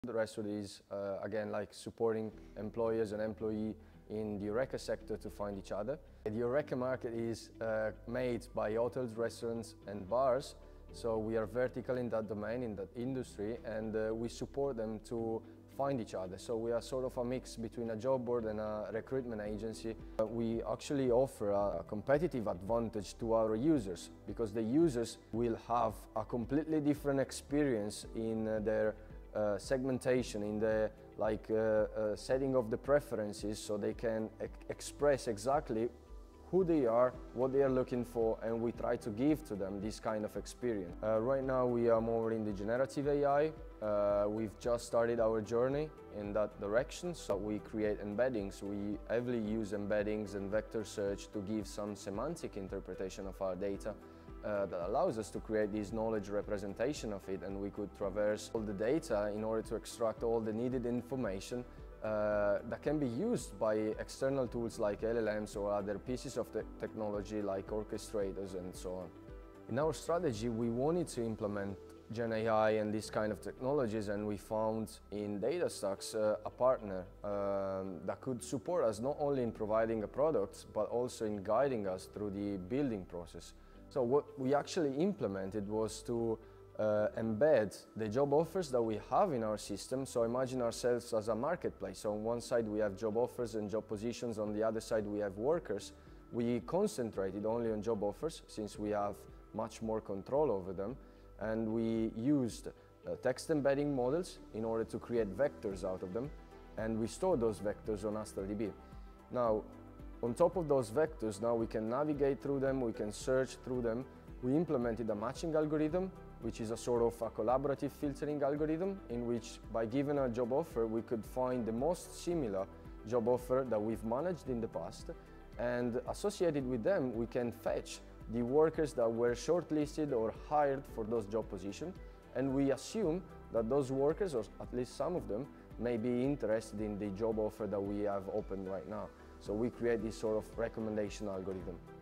The rest of it is, again, like supporting employers and employee in the HoReCa sector to find each other. The HoReCa market is made by hotels, restaurants and bars, so we are vertical in that domain, in that industry, and we support them to find each other. So we are sort of a mix between a job board and a recruitment agency. We actually offer a competitive advantage to our users, because the users will have a completely different experience in their segmentation, in the setting of the preferences, so they can express exactly who they are, what they are looking for, and we try to give to them this kind of experience. Right now we are more in the generative AI. We've just started our journey in that direction, so we create embeddings. We heavily use embeddings and vector search to give some semantic interpretation of our data that allows us to create this knowledge representation of it, and we could traverse all the data in order to extract all the needed information that can be used by external tools like LLMs or other pieces of technology like orchestrators and so on. In our strategy, we wanted to implement Gen AI and these kind of technologies, and we found in DataStax a partner that could support us not only in providing a product but also in guiding us through the building process. So what we actually implemented was to embed the job offers that we have in our system. So imagine ourselves as a marketplace. So on one side we have job offers and job positions, on the other side we have workers. We concentrated only on job offers since we have much more control over them, and we used text embedding models in order to create vectors out of them, and we store those vectors on AstraDB. Now, on top of those vectors, now we can navigate through them, we can search through them. We implemented a matching algorithm, which is a sort of a collaborative filtering algorithm, in which by giving a job offer, we could find the most similar job offer that we've managed in the past, and associated with them, we can fetch the workers that were shortlisted or hired for those job positions, and we assume that those workers, or at least some of them, may be interested in the job offer that we have opened right now. So we create this sort of recommendation algorithm.